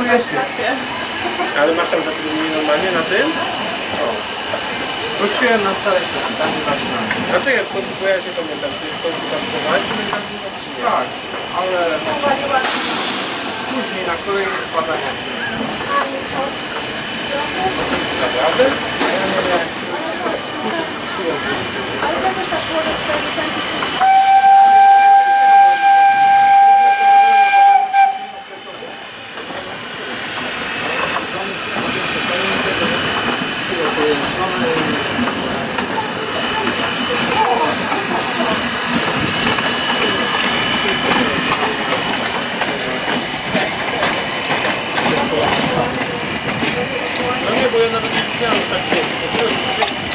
Ale masz tam zatrudnienie normalnie na tym? O. Wróciłem na stare plan, tam nie zaczynam. Dlaczego w końcu, bo ja się pamiętam, ty w końcu tam budowałeś, czy my tam nie? Tak, ale później na kolejnych badaniach. Naprawdę? Ale to też tak było, że 4 No nie, bo ja nawet nie widziałem takiego.